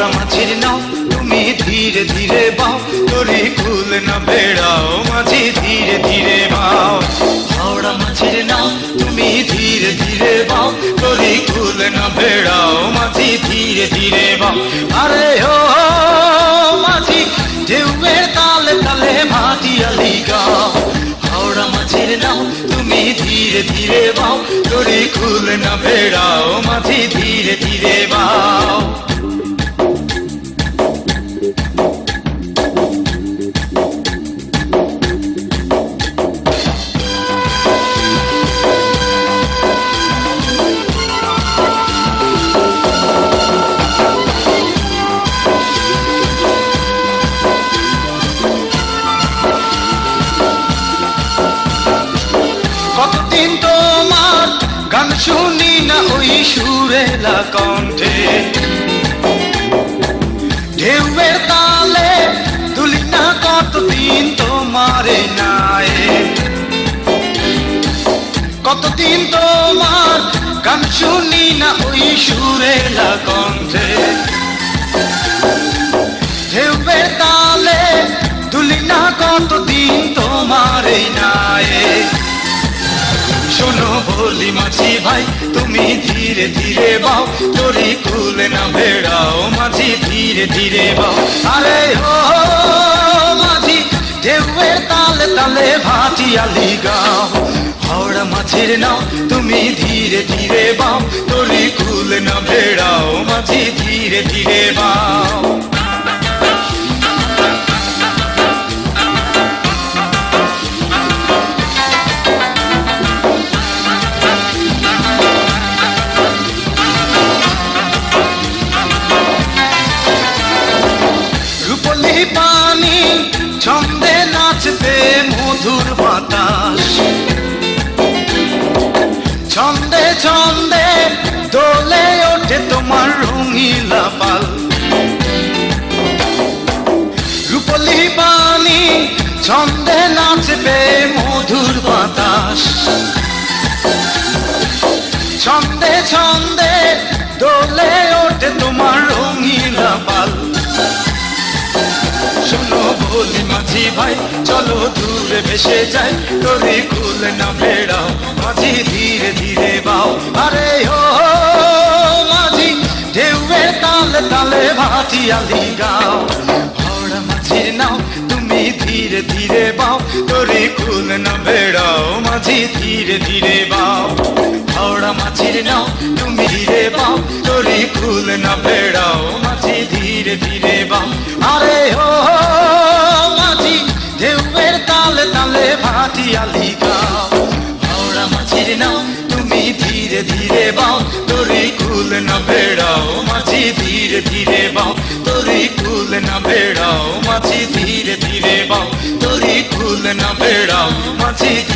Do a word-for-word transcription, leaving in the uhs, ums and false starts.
হাওড়া মাঝির নাও তুমি ধীরে ধীরে বাও, তরি কুল না বেড়াও মাঝি ধীরে ধীরে বাও। হাওড়া মাঝির নাও তুমি ধীরে ধীরে বাও, তরি কুল না বেড়াও মাঝি ধীরে ধীরে বাও। আরে ও মাঝি ঢেউয়ের তালে তালে ভাটিয়ালি গাও। হাওড়া মাঝির নাও তুমি ধীরে ধীরে বাও, তরি কুল না বেড়াও মাঝি ধীরে ধীরে বাও। কতদিন তোমার গান শুনি না ওই সুরেলা কণ্ঠে, ঢেউয়ের তালে তুলি না কতদিন তোমারে নায়ে। কতদিন তোমার গান শুনি না ওই সুরেলা কণ্ঠে, ঢেউয়ের তালে তুলি না কতদিন তোমারে নায়ে। শোনো বলি মাঝি ভাই তুমি ধীরে ধীরে বাও, তরি কুল না বেড়াও মাঝি ধীরে ধীরে বাও। আরে ও মাঝি ঢেউয়ের তালে তালে ভাটিয়ালি গাও। হাওড়া মাঝির নাও তুমি ধীরে ধীরে বাও, তরি কুল না বেড়াও মাঝি ধীরে ধীরে বাও। পানি ছন্দে নাচবে মধুর বাতাস, ছন্দে ছন্দে দোলে ওঠে তোমার রঙিলা পাল। রূপলি পানি ছন্দে নাচবে মধুর বাতাস, ছন্দে ছন্দে দোলে ওঠে তোমার রঙিলা পাল। শোনো বলি মাঝি ভাই চলো দূরে ভেসে যাই, তরি কুল না বেড়াও মাঝি ধীরে ধীরে বাও। আরে ও মাঝি ঢেউয়ের তালে তালে ভাটিয়ালি গাও। হাওড়া মাঝির নাও তুমি ধীরে ধীরে বাও, তরি কুল না বেড়াও মাঝি ধীরে ধীরে বাও। হাওড়া মাঝির নাও তুমি ধীরে বাও, তরি কুল না বেড়াও মাঝি ধীরে ধীরে বাও। আরে ও মাঝি ঢেউয়ের তালে তালে ভাটিয়ালি গাও। হাওড়া মাঝির নাও তুমি ধীরে ধীরে বাও, তরি কুল না বেড়াও মাঝি ধীরে ধীরে বাও। তরি কুল না বেড়াও মাঝি ধীরে ধীরে বাও, তরি কুল না বেড়াও মাঝি